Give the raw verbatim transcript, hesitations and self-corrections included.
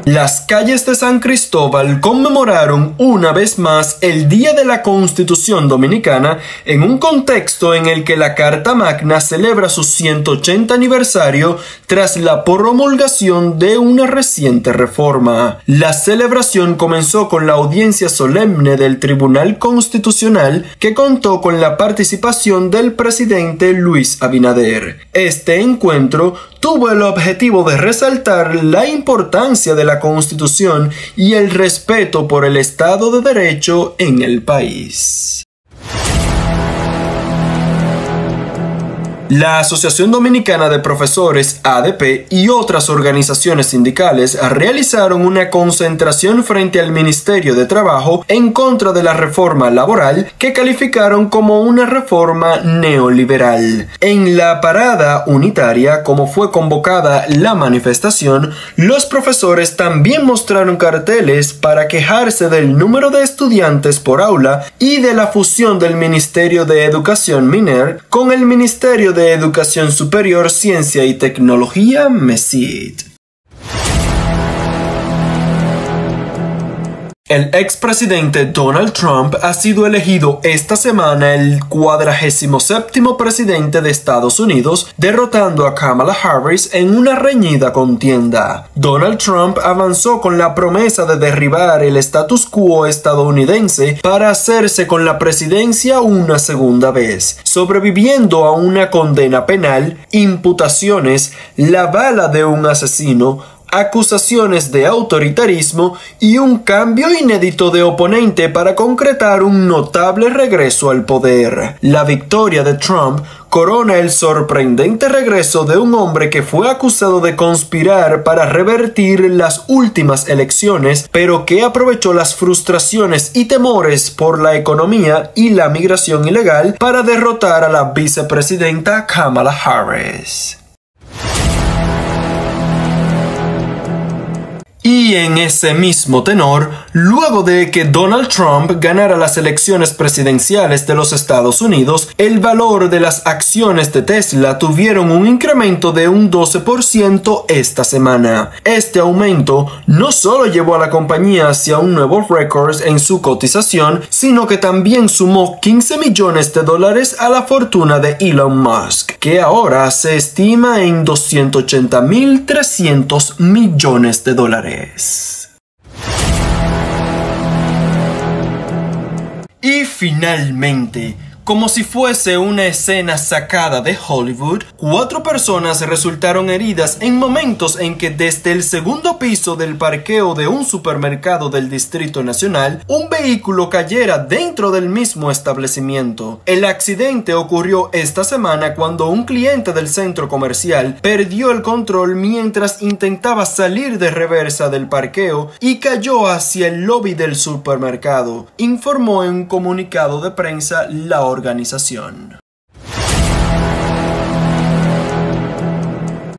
Las calles de San Cristóbal conmemoraron una vez más el Día de la Constitución Dominicana en un contexto en el que la Carta Magna celebra su ciento ochenta aniversario tras la promulgación de una reciente reforma. La celebración comenzó con la audiencia solemne del Tribunal Constitucional, que contó con la participación del presidente Luis Abinader. Este encuentro tuvo el objetivo de resaltar la importancia de la Constitución y el respeto por el Estado de Derecho en el país. La Asociación Dominicana de Profesores, A D P, y otras organizaciones sindicales realizaron una concentración frente al Ministerio de Trabajo en contra de la reforma laboral, que calificaron como una reforma neoliberal. En la parada unitaria, como fue convocada la manifestación, los profesores también mostraron carteles para quejarse del número de estudiantes por aula y de la fusión del Ministerio de Educación MINER con el Ministerio de Educación Superior, Ciencia y Tecnología, MESIT. El expresidente Donald Trump ha sido elegido esta semana el cuadragésimo séptimo presidente de Estados Unidos, derrotando a Kamala Harris en una reñida contienda. Donald Trump avanzó con la promesa de derribar el status quo estadounidense para hacerse con la presidencia una segunda vez, sobreviviendo a una condena penal, imputaciones, la bala de un asesino, acusaciones de autoritarismo y un cambio inédito de oponente para concretar un notable regreso al poder. La victoria de Trump corona el sorprendente regreso de un hombre que fue acusado de conspirar para revertir las últimas elecciones, pero que aprovechó las frustraciones y temores por la economía y la migración ilegal para derrotar a la vicepresidenta Kamala Harris. Y en ese mismo tenor, luego de que Donald Trump ganara las elecciones presidenciales de los Estados Unidos, el valor de las acciones de Tesla tuvieron un incremento de un doce por ciento esta semana. Este aumento no solo llevó a la compañía hacia un nuevo récord en su cotización, sino que también sumó quince millones de dólares a la fortuna de Elon Musk, que ahora se estima en doscientos ochenta mil trescientos millones de dólares. Y finalmente, como si fuese una escena sacada de Hollywood, cuatro personas resultaron heridas en momentos en que desde el segundo piso del parqueo de un supermercado del Distrito Nacional, un vehículo cayera dentro del mismo establecimiento. El accidente ocurrió esta semana cuando un cliente del centro comercial perdió el control mientras intentaba salir de reversa del parqueo y cayó hacia el lobby del supermercado, informó en un comunicado de prensa la organización.